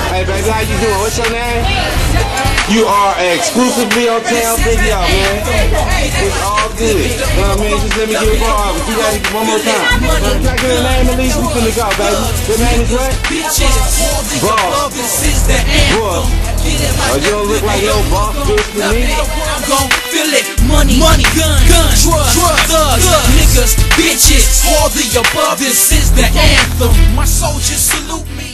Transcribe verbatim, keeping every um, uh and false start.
Hey baby, how you doing? What's your name? You are exclusively on Town Video, man. It's all good. You know what I mean? Just let me get a bar. But you gotta get one more time. Can I get a name at least? We finna go, baby. Your name is what? Boss. Boss. Oh, you don't look like no boss bitch to me. I'm gon' feel it. Money, money, gun, gun, drugs, thugs, niggas, bitches. All the above. This is the anthem. My soldiers salute me.